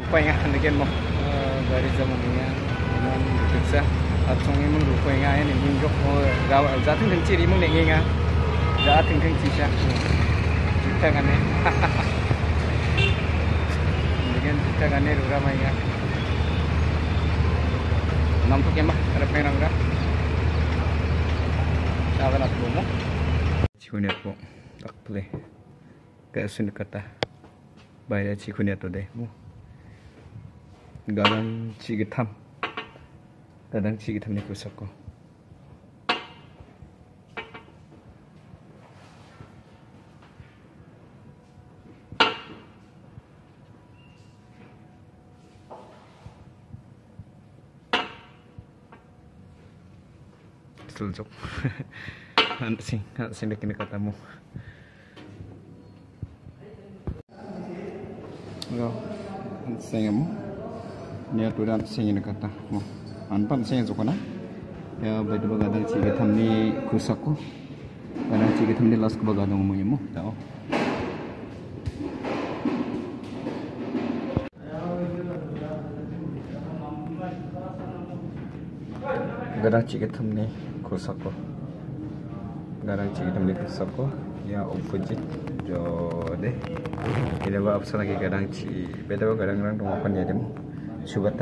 rupai nga again mo gari zaman nga naman bisa at song imong rupai nga yan imong jok mo gawa zating ng ciri mong nengi nga zating ng cisya kita kan eh again kita kan eh ramai nga nampak ya mah ada penang ga saban at mo cikunet po takple kasun kata bayar cikunet to deh mo gadang cigitam ni kusak ko seljok sing dekin katamu lo singem niat udah singin kata mo anpan sing jokona ya baitu bagadang cigitam ni kusak ko gadang cigitam ni las ko bagadang mo yemo tao gadang cigitam ni kusak ko gadang cigitam ni kusak ko ya opposite jo deh kita bawa apa lagi gadang ci beda gadang orang rumah pan ya dem subata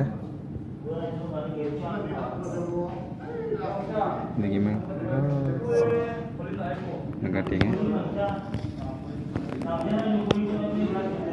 ini gimana negatifnya